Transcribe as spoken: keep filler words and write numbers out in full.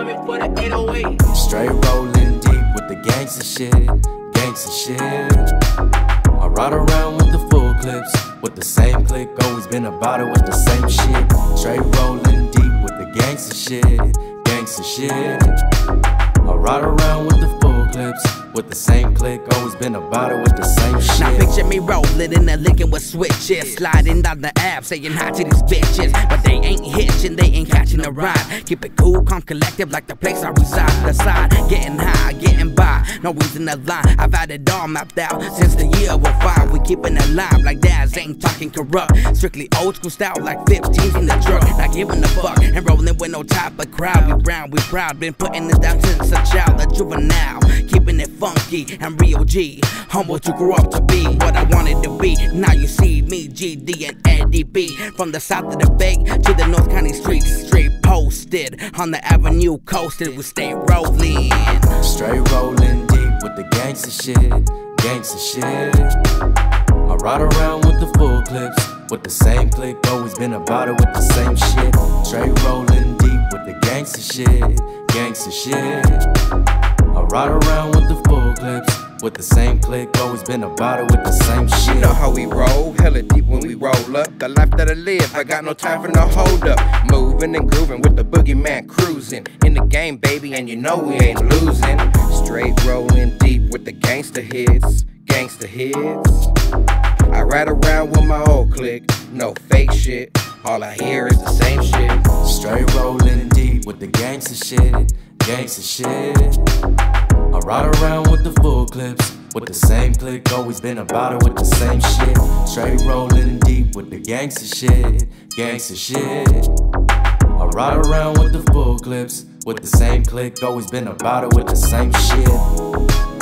coming for the eight oh eight. Straight rolling deep with the gangsta shit, gangsta shit. I ride around with the full clips, with the same click, always been about it with the same shit. Straight rolling deep with the gangsta shit, gangsta shit. I ride around with the full clips, with the same click, always been about it with the same shit. Now picture me rolling in a Lincoln with switches, sliding down the app, saying hi to these bitches, but they ain't hitching, they ain't catching a ride. Keep it cool, calm, collective, like the place I reside. The side, getting high, getting by, no reason to lie. I've had it all mapped out since the year oh five. We keeping it alive like dads ain't talking corrupt. Strictly old school style, like fifteens in the truck. Not giving a fuck and rolling with no type of crowd. We brown, we proud, been putting this down since a child, a juvenile. Keeping it funky and real G, humble to grow up to be what I wanted to be. Now you see me, G D and Eddie B, from the south of the bay to the North County streets, straight posted on the avenue coasted. We stay rolling, straight rolling deep with the gangsta shit, gangsta shit. I ride around with the full clips, with the same click, always been about it with the same shit. Straight rolling deep with the gangsta shit, gangsta shit. I ride around with the full clips, with the same click, always been about it with the same shit. You know how we roll, hella deep when we roll up. The life that I live, I got no time for no hold up. Moving and grooving with the boogeyman cruising. In the game, baby, and you know we ain't losing. Straight rolling deep with the gangster hits, gangster hits. I ride around with my old clique, no fake shit. All I hear is the same shit. Straight rolling deep with the gangster shit, gangsta shit. I ride around with the full clips, with the same click, always been about it with the same shit. Straight rolling deep with the gangsta shit, gangsta shit. I ride around with the full clips, with the same click, always been about it with the same shit.